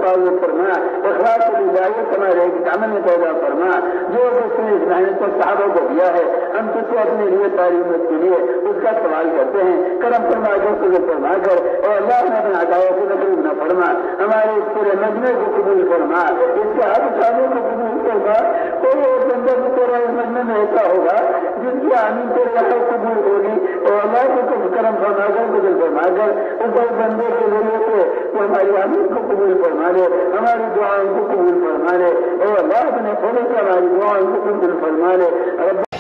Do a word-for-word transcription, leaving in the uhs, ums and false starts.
हिफाजत फरमा, इखलास की हिदायत हमारे अमल में पैदा फरमा। जो उसने इस मेहनत को साहबों को दिया है, हम तुझसे अपने लिए तारीफ के लिए उसका सवाल करते हैं। करम फरमा कर तुझे फरमा कर और अल्लाह ने अपने हटाया को नकरूब न फरमा, हमारे इस पूरे मजमे को कबूल फरमा, इसके हर सालों को कबूल फरमा। कोई और बंदा भी तेरा इस मजमे में ऐसा होगा जिनकी आमीन तेरे यहाँ कबूल होगी और अल्लाह को तुम करम फरमा कर कबूल फरमा कर उस बंदे के जरिए से तो हमारी आमीन को कबूल फरमा ले, हमारी दुआओं को कबूल फरमा ले और अल्लाह अपने फजल से हमारी दुआओं को कबूल फरमा ले।